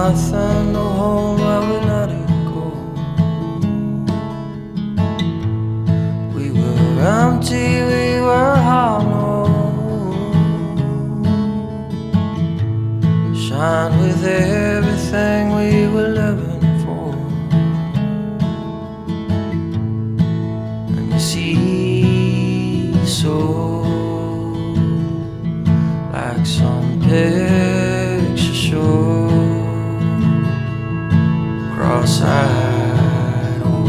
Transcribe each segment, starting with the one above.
nothing to hold while we let it go. We were empty, we were hollow, shine with everything we were living for. And you see, so like some picture show, cross-eyed, oh.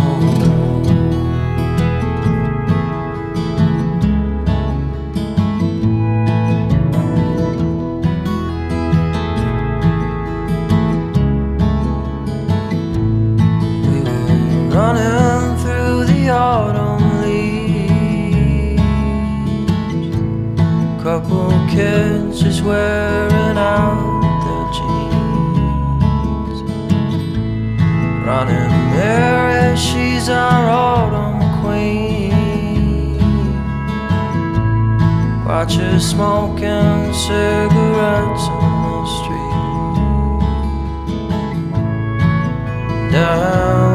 We were running through the autumn leaves, couple kids just wearing out their jeans. Running Mary, she's our autumn queen. Watch her smoking cigarettes on the street. Down